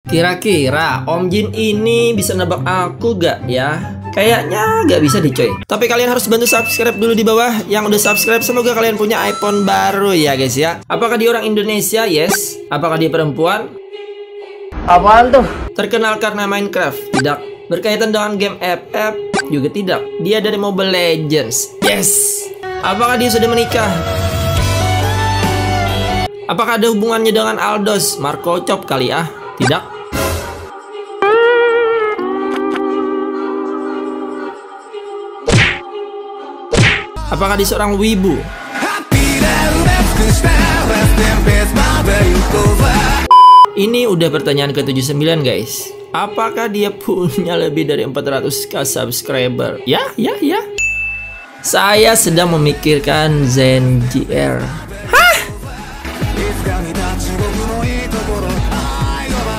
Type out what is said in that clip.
Kira-kira Om Jin ini bisa nebak aku gak ya? Kayaknya gak bisa deh coy. Tapi kalian harus bantu subscribe dulu di bawah. Yang udah subscribe semoga kalian punya iPhone baru ya guys ya. Apakah dia orang Indonesia? Yes. Apakah dia perempuan? Apaan tuh? Terkenal karena Minecraft? Tidak. Berkaitan dengan game FF? Juga tidak. Dia dari Mobile Legends? Yes. Apakah dia sudah menikah? Apakah ada hubungannya dengan Aldos? Marco Chop kali ah? Tidak. Apakah dia seorang wibu? Ini udah pertanyaan ke-79 guys. Apakah dia punya lebih dari 400k subscriber? Ya. Saya sedang memikirkan Zen GR. Hah?